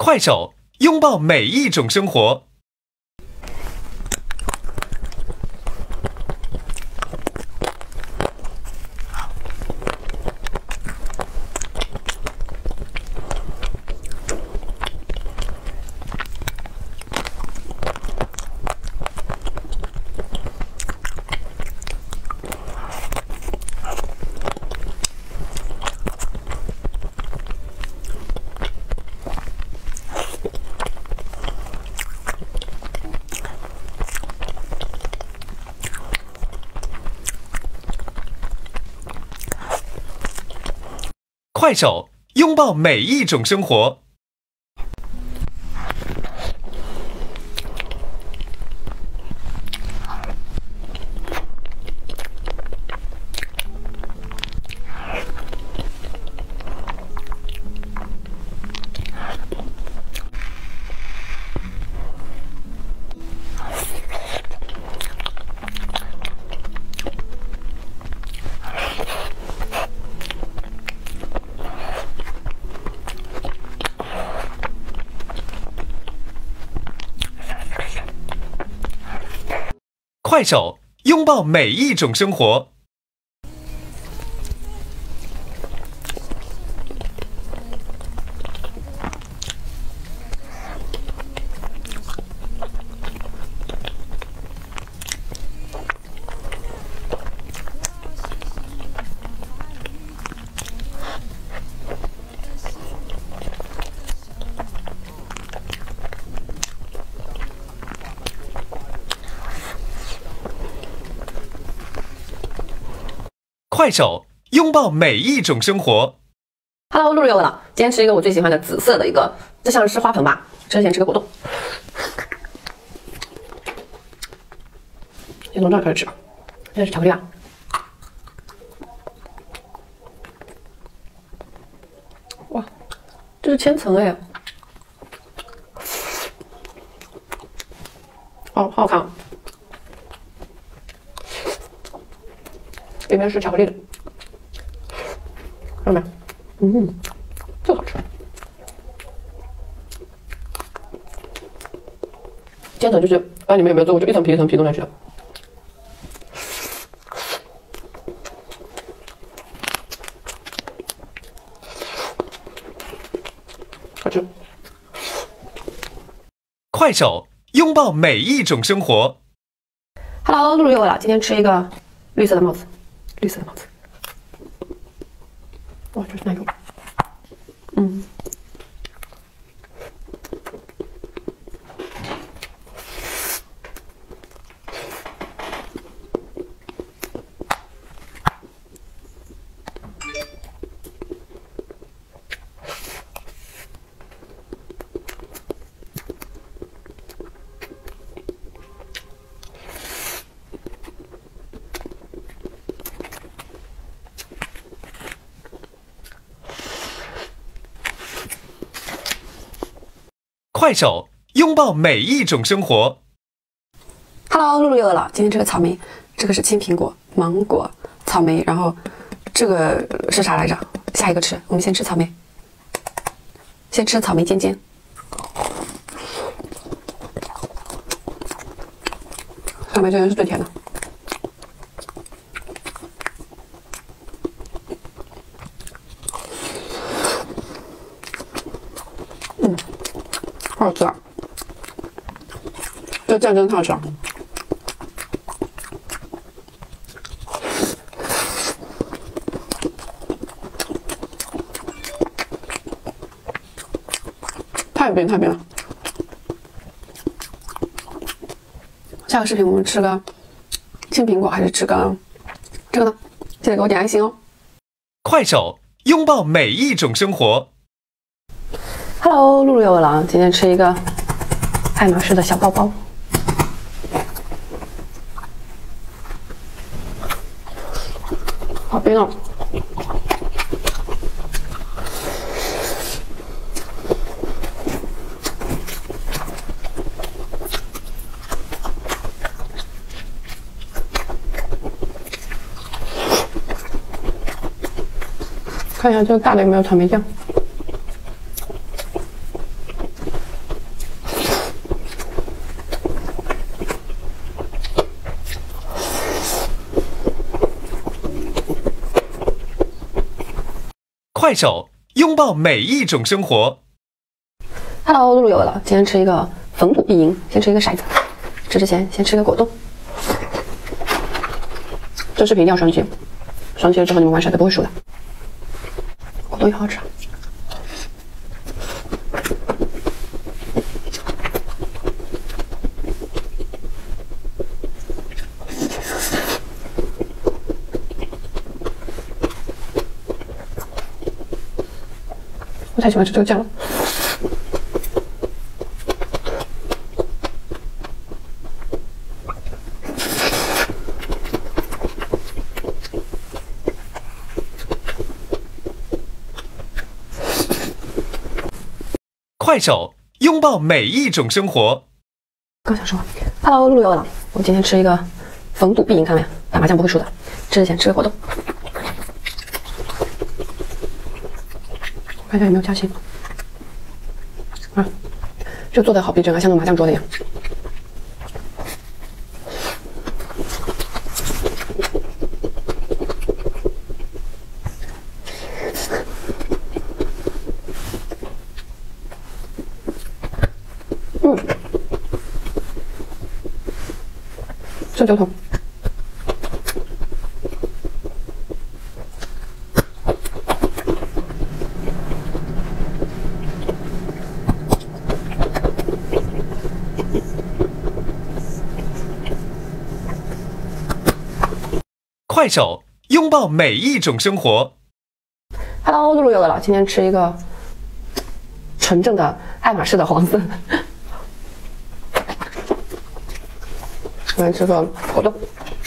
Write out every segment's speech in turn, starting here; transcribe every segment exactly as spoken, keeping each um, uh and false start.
快手，拥抱每一种生活。快手，拥抱每一种生活。快手，拥抱每一种生活。快手，拥抱每一种生活。 Hello， 露露又来了。今天吃一个我最喜欢的紫色的一个，这像是花盆吧？之前吃个果冻。先从这儿开始吃吧，这是巧克力吧？哇，这是千层哎！哦，好好看啊！里面是巧克力的，看到没？嗯，这个好吃。千层就是，不知道你们有没有做过，就一层皮一层皮弄下去的。好吃。 快手，拥抱每一种生活。 Hello， 露露又来了。今天吃一个绿色的帽子。绿色的帽子，哇，这是奶油，嗯， 快手，拥抱每一种生活。 Hello， 露露又饿了。今天吃个草莓，这个是青苹果、芒果、草莓，然后这个是啥来着？下一个吃，我们先吃草莓，先吃草莓尖尖。草莓尖尖是最甜的。嗯。好好吃啊！这酱真的太好吃了。太冰太冰了。下个视频我们吃个青苹果还是吃个这个呢？记得给我点爱心哦。 快手，拥抱每一种生活。 Hello， 露露又来了。今天吃一个爱马仕的小包包，好冰哦！看一下这个大的有没有草莓酱。 快手，拥抱每一种生活。 Hello， 露露又了，今天吃一个逢赌必赢，先吃一个骰子。吃之前先吃个果冻。这视频一定要双击，双击了之后你们玩骰子不会输的。果冻也好好吃啊。我太喜欢吃这个酱了。 快手，拥抱每一种生活。 刚想说 ，Hello， 露露又了，我今天吃一个逢赌必赢，看到没有？打麻将不会输的。吃之前吃个果冻。看一下有没有夹心啊？这个做的好逼真啊，像那麻将桌的一样。嗯，这酒桶。 快手，拥抱每一种生活。 Hello， 露露又了，今天吃一个纯正的爱马仕的黄色。我来吃个果冻，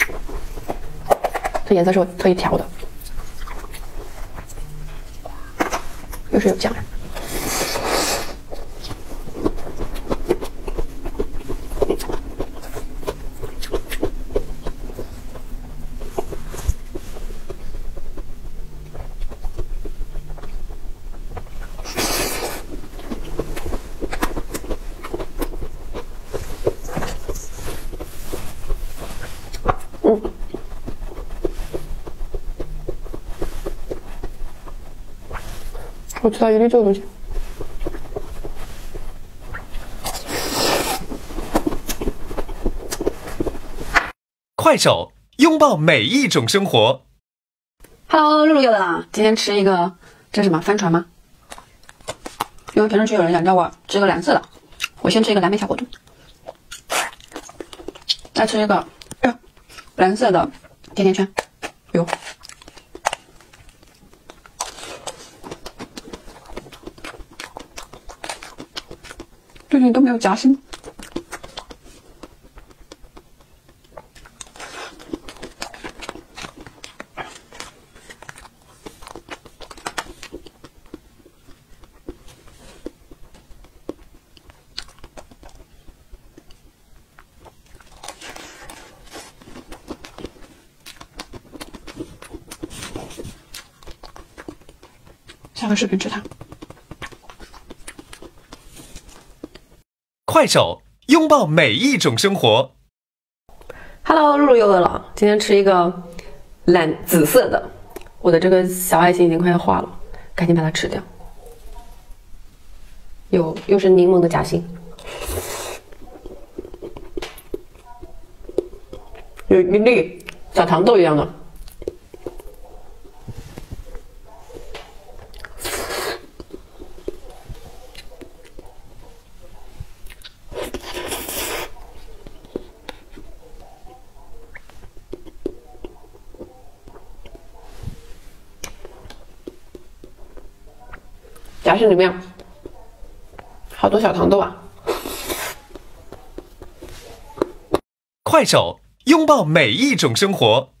这颜色是我特意调的，又是有酱。嗯，我吃到一粒这个东西。 快手，拥抱每一种生活。 Hello， 露露又来了，今天吃一个这是什么帆船吗？因为评论区有人想叫我吃一个蓝色的，我先吃一个蓝莓小果冻，再吃一个呃蓝色的甜甜圈。哟，最近都没有夹心。下个视频吃它。 快手，拥抱每一种生活。 Hello， 露露又饿了，今天吃一个蓝紫色的，我的这个小爱心已经快要化了，赶紧把它吃掉。有又是柠檬的夹心，有一粒小糖豆一样的。夹心里面好多小糖豆啊！ 快手，拥抱每一种生活。